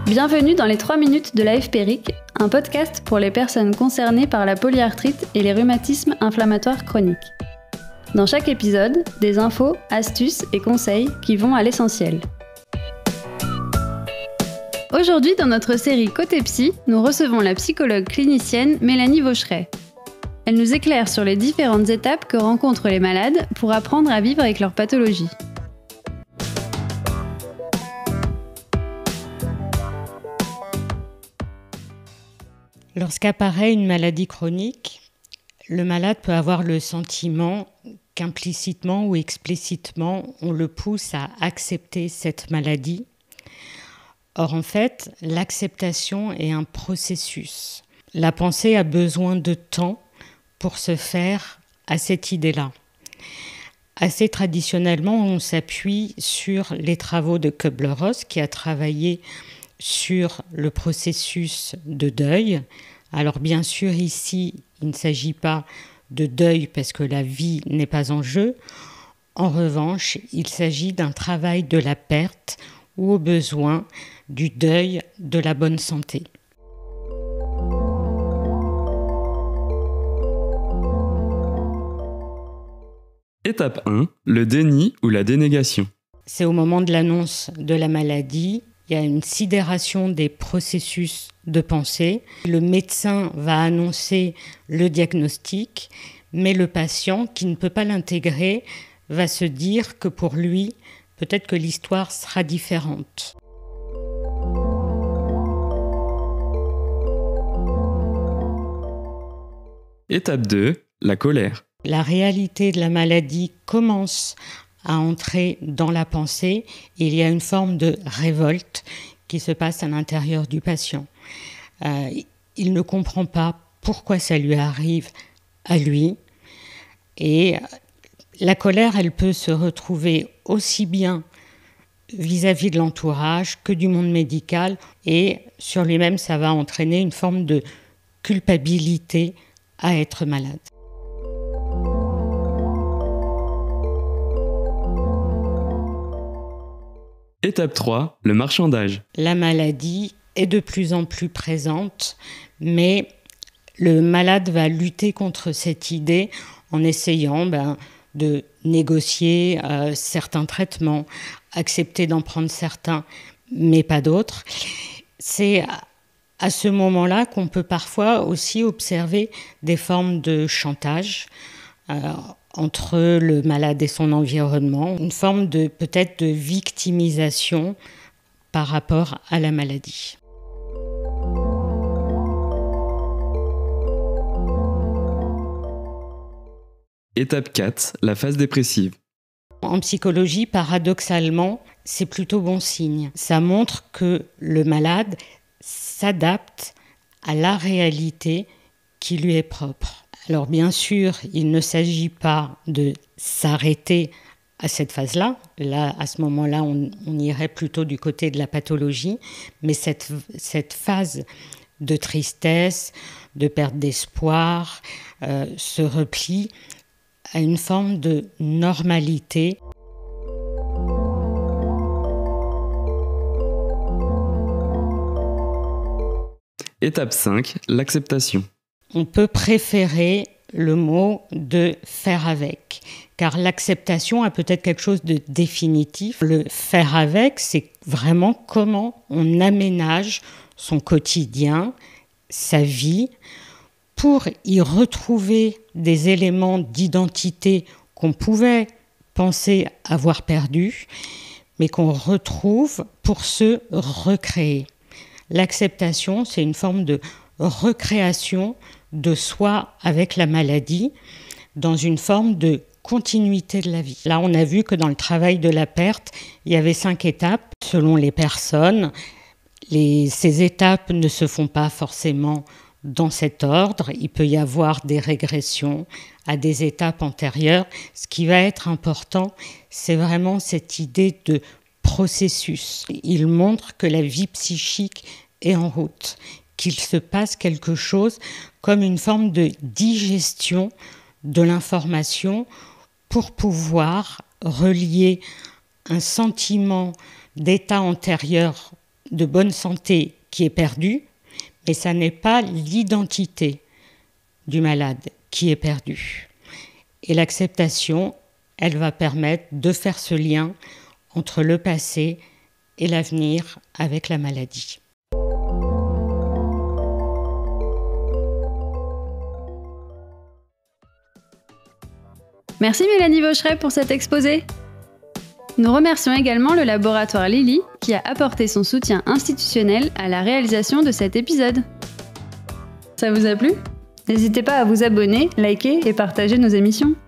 Bienvenue dans les 3 minutes de l'AFPRIC, un podcast pour les personnes concernées par la polyarthrite et les rhumatismes inflammatoires chroniques. Dans chaque épisode, des infos, astuces et conseils qui vont à l'essentiel. Aujourd'hui, dans notre série Côté Psy, nous recevons la psychologue clinicienne Mélanie Vaucheret. Elle nous éclaire sur les différentes étapes que rencontrent les malades pour apprendre à vivre avec leur pathologie. Lorsqu'apparaît une maladie chronique, le malade peut avoir le sentiment qu'implicitement ou explicitement, on le pousse à accepter cette maladie. Or, en fait, l'acceptation est un processus. La pensée a besoin de temps pour se faire à cette idée-là. Assez traditionnellement, on s'appuie sur les travaux de Kübler-Ross, qui a travaillé sur le processus de deuil. Alors bien sûr, ici, il ne s'agit pas de deuil parce que la vie n'est pas en jeu. En revanche, il s'agit d'un travail de la perte ou au besoin du deuil de la bonne santé. Étape 1, le déni ou la dénégation. C'est au moment de l'annonce de la maladie. Il y a une sidération des processus de pensée. Le médecin va annoncer le diagnostic, mais le patient, qui ne peut pas l'intégrer, va se dire que pour lui, peut-être que l'histoire sera différente. Étape 2, la colère. La réalité de la maladie commence à entrer dans la pensée, et il y a une forme de révolte qui se passe à l'intérieur du patient. Il ne comprend pas pourquoi ça lui arrive à lui, et la colère, elle peut se retrouver aussi bien vis-à-vis de l'entourage que du monde médical, et sur lui-même, ça va entraîner une forme de culpabilité à être malade. Étape 3, le marchandage. La maladie est de plus en plus présente, mais le malade va lutter contre cette idée en essayant de négocier certains traitements, accepter d'en prendre certains, mais pas d'autres. C'est à ce moment-là qu'on peut parfois aussi observer des formes de chantage entre le malade et son environnement, une forme de peut-être de victimisation par rapport à la maladie. Étape 4, la phase dépressive. En psychologie, paradoxalement, c'est plutôt bon signe. Ça montre que le malade s'adapte à la réalité qui lui est propre. Alors bien sûr, il ne s'agit pas de s'arrêter à cette phase-là. Là, à ce moment-là, on irait plutôt du côté de la pathologie. Mais cette phase de tristesse, de perte d'espoir, se replie à une forme de normalité. Étape 5, l'acceptation. On peut préférer le mot de faire avec, car l'acceptation a peut-être quelque chose de définitif. Le faire avec, c'est vraiment comment on aménage son quotidien, sa vie, pour y retrouver des éléments d'identité qu'on pouvait penser avoir perdus, mais qu'on retrouve pour se recréer. L'acceptation, c'est une forme de recréation de soi avec la maladie, dans une forme de continuité de la vie. Là, on a vu que dans le travail de la perte, il y avait 5 étapes selon les personnes. Ces étapes ne se font pas forcément dans cet ordre. Il peut y avoir des régressions à des étapes antérieures. Ce qui va être important, c'est vraiment cette idée de processus. Il montre que la vie psychique est en route, qu'il se passe quelque chose comme une forme de digestion de l'information pour pouvoir relier un sentiment d'état antérieur de bonne santé qui est perdue, mais ça n'est pas l'identité du malade qui est perdue. Et l'acceptation, elle va permettre de faire ce lien entre le passé et l'avenir avec la maladie. Merci Mélanie Vaucheret pour cet exposé. Nous remercions également le laboratoire Lilly qui a apporté son soutien institutionnel à la réalisation de cet épisode. Ça vous a plu ? N'hésitez pas à vous abonner, liker et partager nos émissions.